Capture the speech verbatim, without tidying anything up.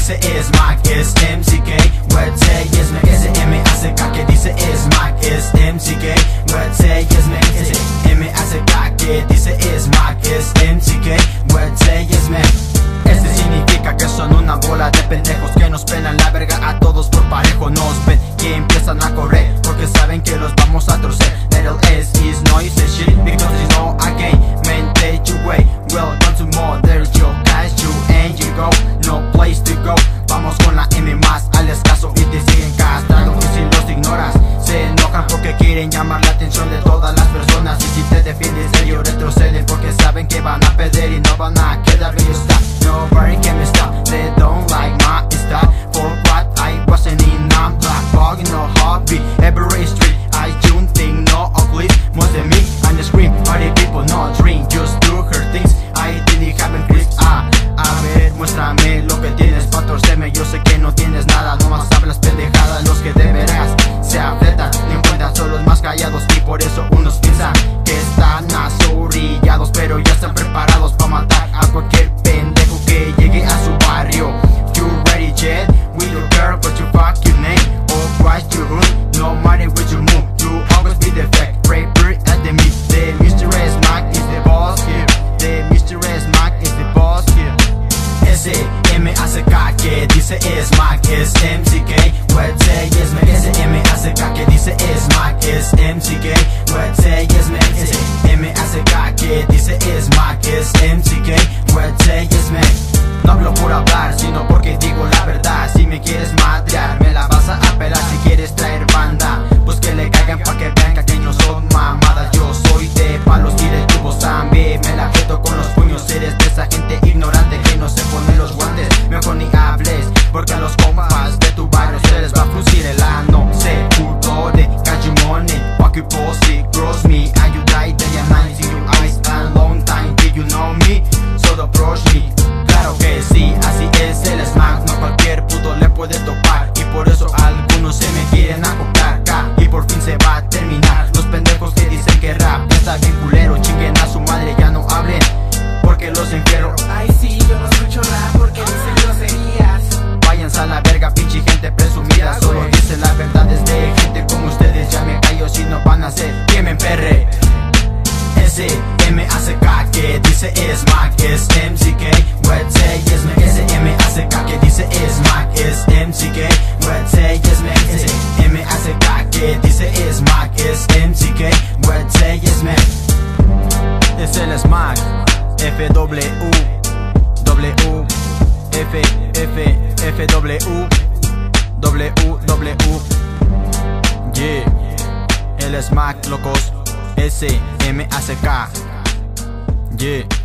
dice S M A C S M C K What say yes me S M A C K que dice S M A C S M C K What say yes me S M A C K que dice S M A C S M C K What say yes me. Este significa que son una bola de pendejos que nos pelan la verga a todos por parejo. Nos ven y empiezan a correr porque saben que los vamos a torcer. Little S is noise shit because you know I can't maintain your way. Welcome to Mother Joe, guys, you and you go, no place to go. Vamos con la M más al escaso y te siguen castrando. Y si los ignoras, se enojan porque quieren llamar la atención de todas las personas. Y si te defiendes, ellos retroceden porque saben que van a perder y no van a quedar bellos. Nobody can me stop, they don't like my style. For what I wasn't in, I'm black bug in no hobby. Every street, I don't think no ugly. Most of me, I'm the scream, party people, no dream. Just do her things, I didn't have a grip. Ah, a ver, muéstrame lo que tienes pa' torcerme. Yo sé que no tienes nada, nomás hablas pendejadas. Los que de veras se afletan, ni en cuenta son los más callados. Y por eso unos piensan que están azorillados, pero ya están preparados pa' matar a cualquier pendejo que llegue a su barrio. You ready, Jet? We don't care what you fuck your name or Christ you run. No matter what you move, you always be the fact. Pray, pray at the meet. The Mister S M A C is the boss here. The Mister S M A C is the boss here. S M A C K que dice S M A C S M C K. What say yes me S M A C K que dice S M A C S M C K. What say yes me S M A C K que dice S M A C S M C K. What say yes me. No hablo por hablar, sino porque digo la verdad. Si me quieres madrear, me la vas a apelar. Si quieres traer banda, pues que le caigan pa' que vean que no son mamadas. Yo soy de palos y de tubos también. Me la aprieto con los puños. Eres de esa gente ignorante que no se pone los guantes. Mejor ni hables, porque a los compas de tu barrio se les va a fruncir el ano. Se puto de money, fuck you pussy, cross me. And you die day and night, see you eyes a long time. Do you know me? So approach me. Claro que sí, así es el S M A C. No cualquier puto le puede topar y por eso algunos se me quieren acoplar. Y por fin se va a terminar. Los pendejos que dicen que rap está bien culero, chinguen a su madre, ya no hablen porque los entierro. Ay sí, yo no escucho rap porque dicen groserías. Váyanse a la verga, pinche gente presumida. Solo dicen la verdad desde gente como ustedes. Ya me callo si no van a hacer que me emperre. S M A C K que dice S M A C S M C K. What say yes me S M A C K que dice S M A C S M C K. What say yes me S M A C K que dice S M A C S M C K. What say yes me. Es el S M A C F W W F F F W W W. Yeah, el S M A C locos. S M A C K. Yeah.